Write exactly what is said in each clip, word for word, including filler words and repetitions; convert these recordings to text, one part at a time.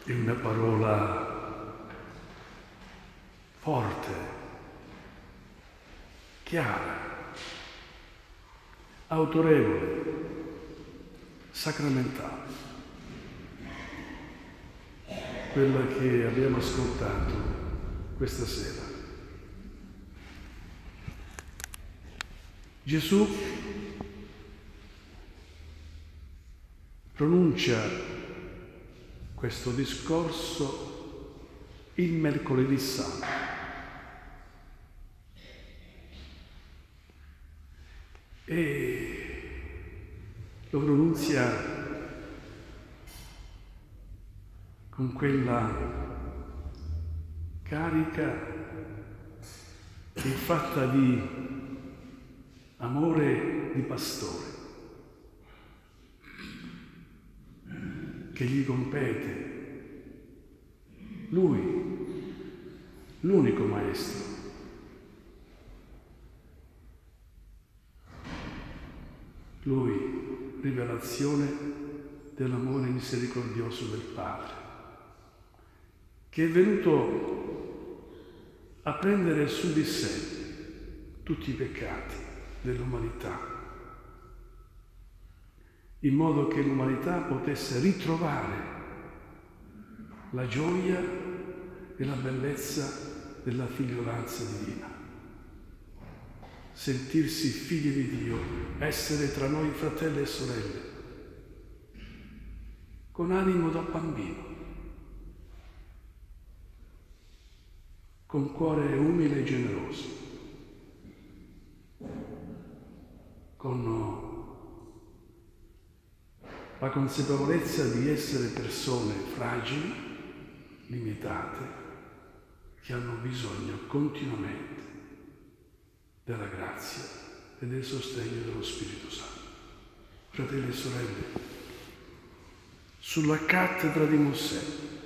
è una parola forte, chiara, autorevole, sacramentale. Quella che abbiamo ascoltato questa sera. Gesù pronuncia questo discorso il mercoledì santo. E lo pronunzia con quella carica che è fatta di amore di pastore, che gli compete. Lui, l'unico maestro. Lui, rivelazione dell'amore misericordioso del Padre, che è venuto a prendere su di sé tutti i peccati dell'umanità, in modo che l'umanità potesse ritrovare la gioia e la bellezza della figliolanza divina. Sentirsi figli di Dio, essere tra noi fratelli e sorelle, con animo da bambino, con cuore umile e generoso, con la consapevolezza di essere persone fragili, limitate, che hanno bisogno continuamente della grazia e del sostegno dello Spirito Santo. Fratelli e sorelle, sulla cattedra di Mosè,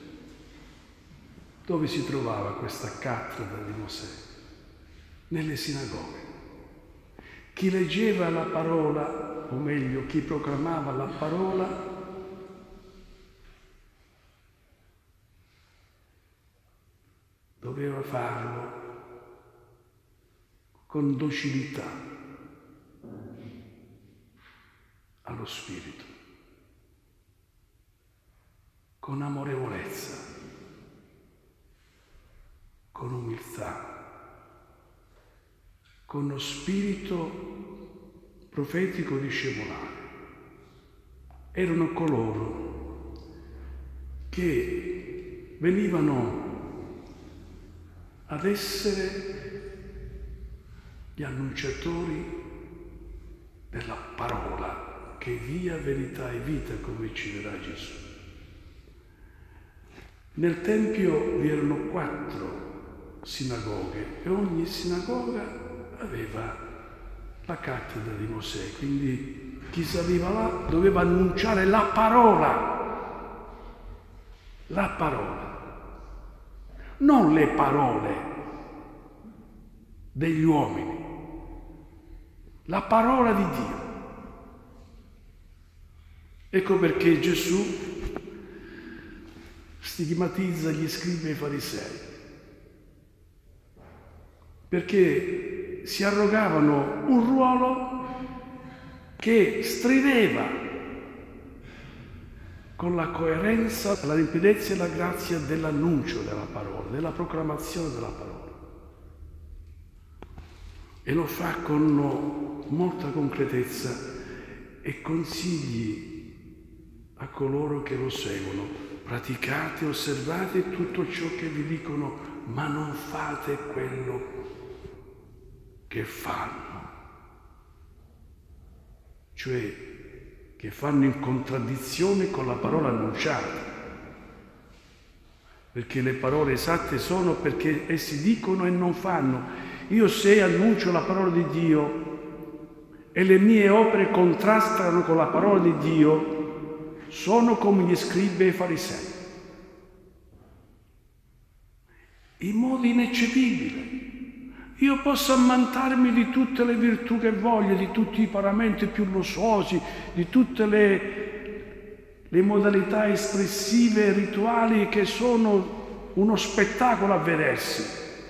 dove si trovava questa cattedra di Mosè? Nelle sinagoghe. Chi leggeva la parola, o meglio, chi proclamava la parola, doveva farlo con docilità allo Spirito, con amorevolezza, con umiltà, con lo spirito profetico discepolare. Erano coloro che venivano ad essere gli annunciatori della parola che è via, verità e vita, come ci dirà Gesù. Nel Tempio vi erano quattro sinagoghe e ogni sinagoga aveva la cattedra di Mosè, quindi chi saliva là doveva annunciare la parola, la parola, non le parole degli uomini, la parola di Dio. Ecco perché Gesù stigmatizza gli scribi e i farisei, perché si arrogavano un ruolo che strideva con la coerenza, la limpidezza e la grazia dell'annuncio della parola, della proclamazione della parola. E lo fa con molta concretezza e consigli a coloro che lo seguono: praticate, osservate tutto ciò che vi dicono, ma non fate quello che fanno, cioè che fanno in contraddizione con la parola annunciata, perché le parole esatte sono perché essi dicono e non fanno. Io se annuncio la parola di Dio e le mie opere contrastano con la parola di Dio, sono come gli scribi e i farisei, in modo ineccepibile. Io posso ammantarmi di tutte le virtù che voglio, di tutti i paramenti più lussuosi, di tutte le le modalità espressive e rituali che sono uno spettacolo a vedersi.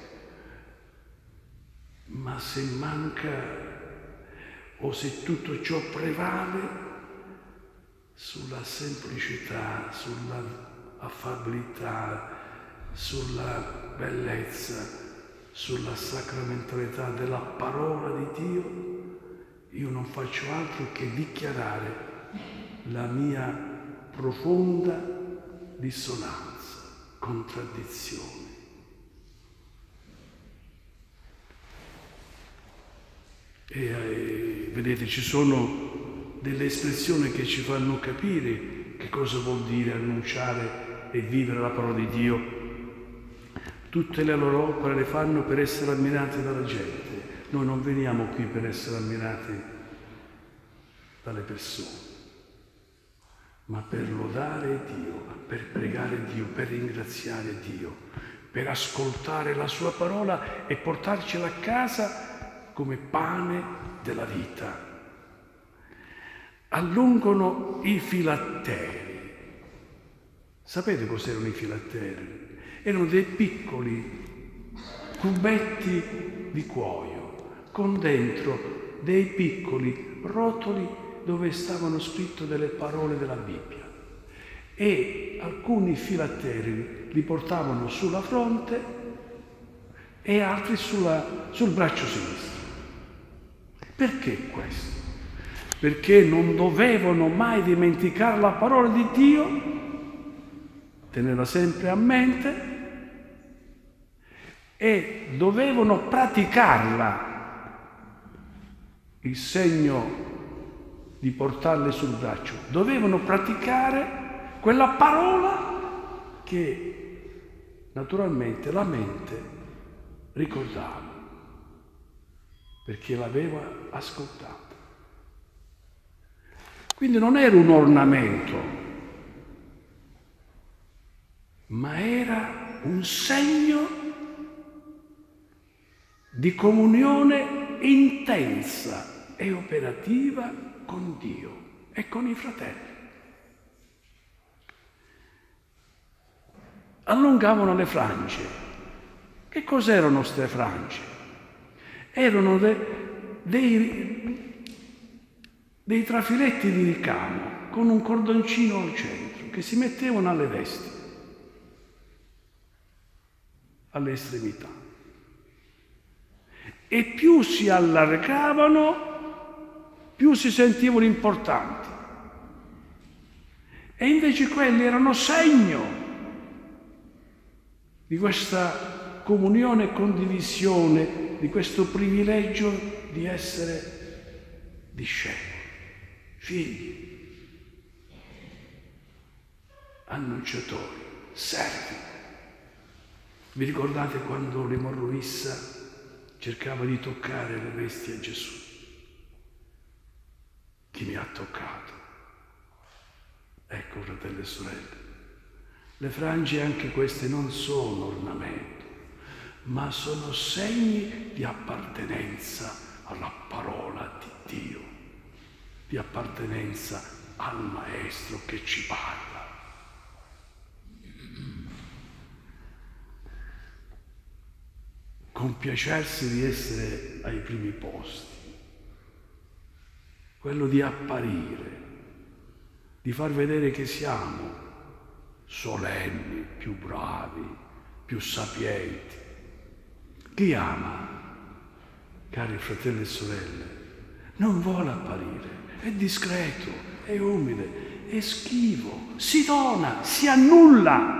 Ma se manca o se tutto ciò prevale sulla semplicità, sulla affabilità, sulla bellezza, sulla sacramentalità della parola di Dio, io non faccio altro che dichiarare la mia profonda dissonanza, contraddizione. E eh, vedete, ci sono delle espressioni che ci fanno capire che cosa vuol dire annunciare e vivere la parola di Dio. Tutte le loro opere le fanno per essere ammirate dalla gente. Noi non veniamo qui per essere ammirati dalle persone, ma per lodare Dio, per pregare Dio, per ringraziare Dio, per ascoltare la sua parola e portarcela a casa come pane della vita. Allungano i filatteri. Sapete cos'erano i filatteri? Erano dei piccoli cubetti di cuoio con dentro dei piccoli rotoli dove stavano scritte delle parole della Bibbia, e alcuni filatteri li portavano sulla fronte e altri sulla, sul braccio sinistro. Perché questo? Perché non dovevano mai dimenticare la parola di Dio, tenerla sempre a mente, e dovevano praticarla, il segno di portarle sul braccio. Dovevano praticare quella parola che naturalmente la mente ricordava, perché l'aveva ascoltata. Quindi non era un ornamento, ma era un segno di comunione intensa e operativa con Dio e con i fratelli. Allungavano le frange. Che cos'erano queste frange? Erano de, dei, dei trafiletti di ricamo con un cordoncino al centro che si mettevano alle vesti, alle estremità. E più si allargavano, più si sentivano importanti. E invece quelli erano segno di questa comunione e condivisione, di questo privilegio di essere discepoli, figli, annunciatori, servi. Vi ricordate quando l'emorroissa cercava di toccare le vesti a Gesù? Chi mi ha toccato? Ecco, fratelli e sorelle, le frange anche queste non sono ornamento, ma sono segni di appartenenza alla parola di Dio, di appartenenza al Maestro che ci parla. Compiacersi di essere ai primi posti, quello di apparire, di far vedere che siamo solenni, più bravi, più sapienti. Chi ama, cari fratelli e sorelle, non vuole apparire, è discreto, è umile, è schivo, si dona, si annulla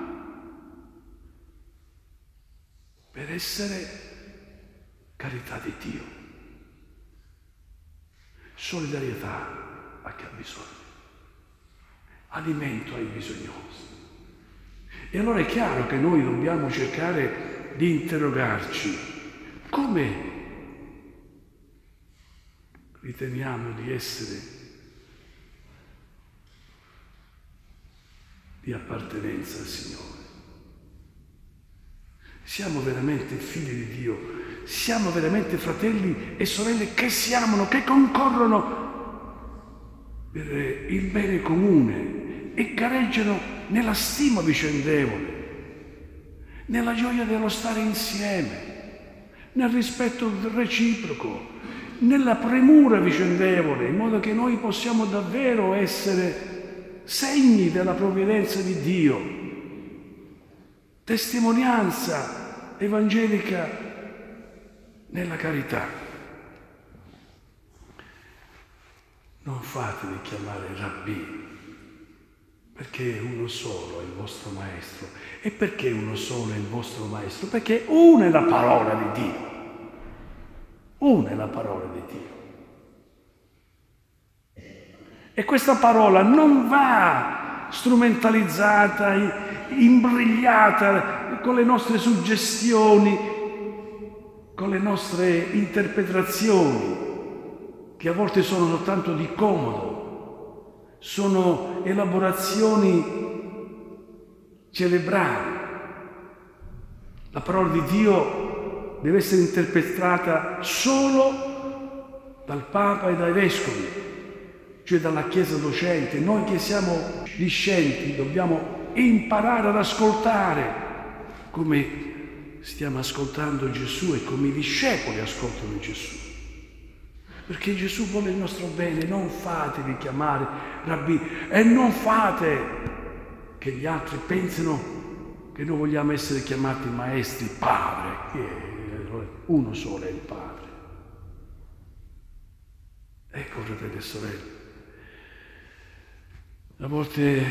per essere carità di Dio, solidarietà a chi ha bisogno, alimento ai bisognosi. E allora è chiaro che noi dobbiamo cercare di interrogarci: come riteniamo di essere di appartenenza al Signore? Siamo veramente figli di Dio? Siamo veramente fratelli e sorelle che si amano, che concorrono per il bene comune e gareggiano nella stima vicendevole, nella gioia dello stare insieme, nel rispetto reciproco, nella premura vicendevole, in modo che noi possiamo davvero essere segni della provvidenza di Dio, testimonianza evangelica nella carità. Non fatevi chiamare rabbì, perché uno solo è il vostro maestro. E perché uno solo è il vostro maestro? Perché una è la parola di Dio. Una è la parola di Dio. E questa parola non va strumentalizzata, imbrigliata con le nostre suggestioni, con le nostre interpretazioni, che a volte sono soltanto di comodo, sono elaborazioni cerebrali. La parola di Dio deve essere interpretata solo dal Papa e dai Vescovi, cioè dalla Chiesa docente. Noi che siamo discenti dobbiamo imparare ad ascoltare come stiamo ascoltando Gesù e come i discepoli ascoltano Gesù. Perché Gesù vuole il nostro bene. Non fatevi chiamare rabbì e non fate che gli altri pensino che noi vogliamo essere chiamati maestri, padre. Uno solo è il Padre. Ecco, fratelli e sorelle, a volte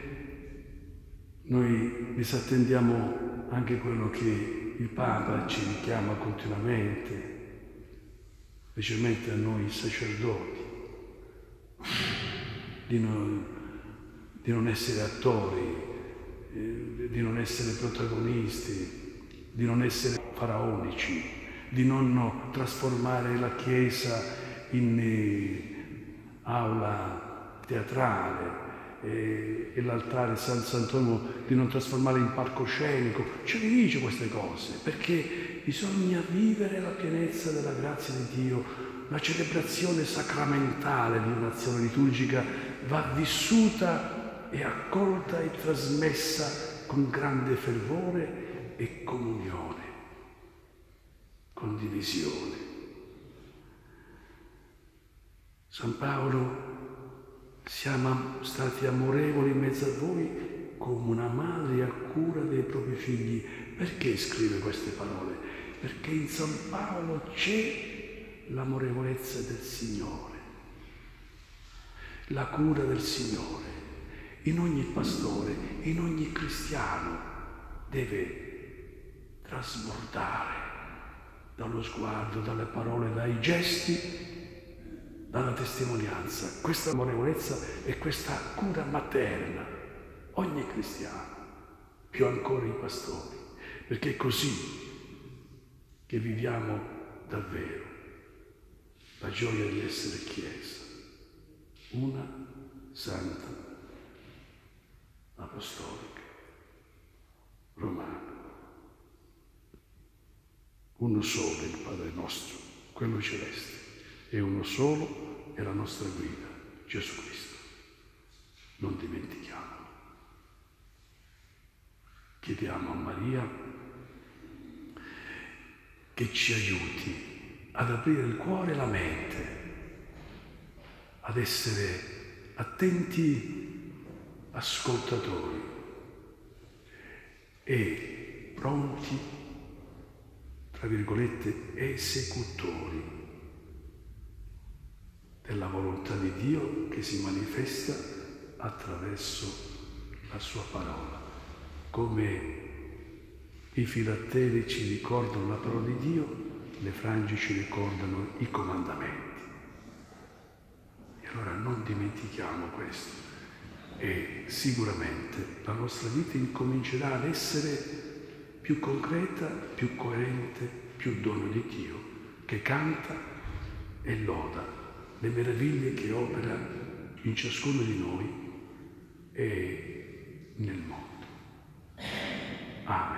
noi disattendiamo anche quello che il Papa ci richiama continuamente, specialmente a noi sacerdoti, di non, di non essere attori, eh, di non essere protagonisti, di non essere faraonici, di non trasformare la Chiesa in eh, aula teatrale e, e l'altare San Sant'Antonio di non trasformarla in palcoscenico. Ce le dice queste cose perché bisogna vivere la pienezza della grazia di Dio. La celebrazione sacramentale di un'azione liturgica va vissuta e accolta e trasmessa con grande fervore e comunione, condivisione. San Paolo: siamo stati amorevoli in mezzo a voi come una madre a cura dei propri figli. Perché scrive queste parole? Perché in San Paolo c'è l'amorevolezza del Signore, la cura del Signore. In ogni pastore, in ogni cristiano deve trasbordare dallo sguardo, dalle parole, dai gesti, dalla testimonianza, questa amorevolezza e questa cura materna, ogni cristiano, più ancora i pastori, perché è così che viviamo davvero la gioia di essere Chiesa, una santa, apostolica, romana. Uno solo è il Padre nostro, quello celeste, e uno solo è la nostra guida, Gesù Cristo. Non dimentichiamolo. Chiediamo a Maria che ci aiuti ad aprire il cuore e la mente, ad essere attenti ascoltatori e pronti, tra virgolette, esecutori della volontà di Dio che si manifesta attraverso la sua parola. Come i filatteri ci ricordano la parola di Dio, le frange ci ricordano i comandamenti. E allora non dimentichiamo questo e sicuramente la nostra vita incomincerà ad essere più concreta, più coerente, più dono di Dio, che canta e loda le meraviglie che opera in ciascuno di noi e nel mondo. Amen.